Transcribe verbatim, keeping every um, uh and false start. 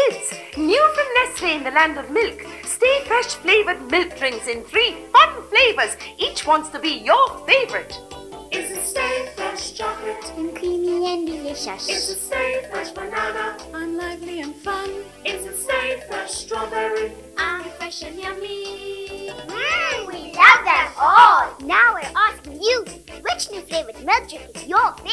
kids, new from Nestle in the land of milk. Stay Fresh flavoured milk drinks in three fun flavours. Each wants to be your favourite. Is it Stay Fresh chocolate? And creamy and delicious. Is it Stay Fresh banana? I'm lively and fun. Is it Stay Fresh strawberry? I'm fresh and yummy. Mmm, we love them all. Now we're asking you, which new flavoured milk drink is your favorite?